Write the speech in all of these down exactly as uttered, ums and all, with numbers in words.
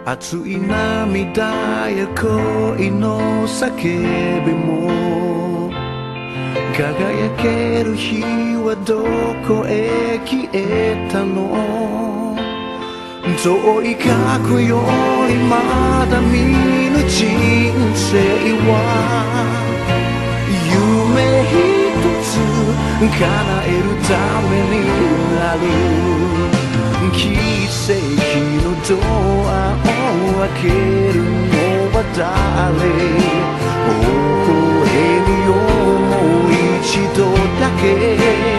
熱い涙や恋の叫びも輝ける日はどこへ消えたの。遠い過去よりまだ見ぬ人生は夢一つ叶えるためになる。奇跡のドアを開けるのは誰？微笑みよもう一度だけ。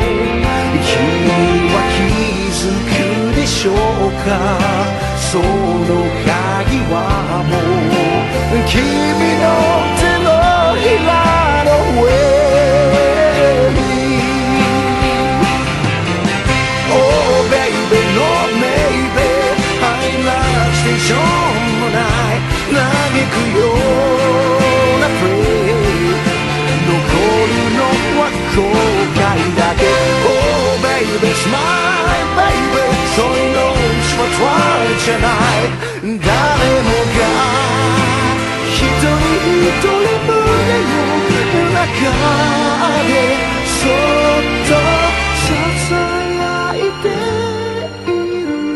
君は気づくでしょうか？その鍵はもう君の手のひらの上。Oh baby no maybe ハイラステーションもない嘆くようなフレーズ。残るのは後悔だけ。 Oh baby smile baby そういうのはトライじゃない。誰もが一人一人胸の中でそっと支えいているの。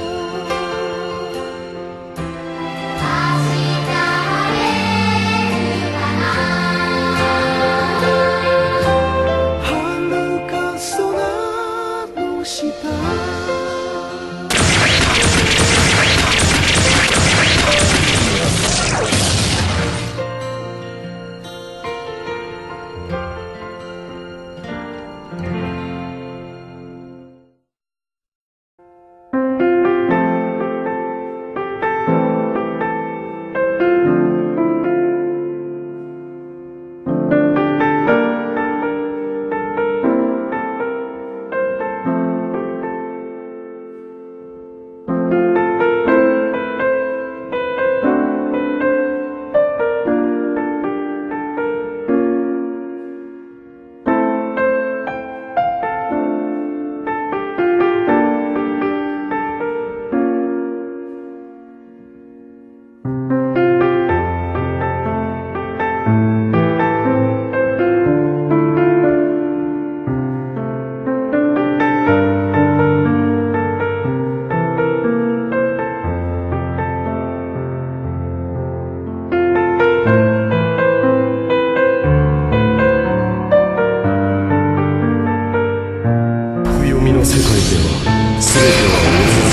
明日晴れるかな。遥か空の下。 世界では全ては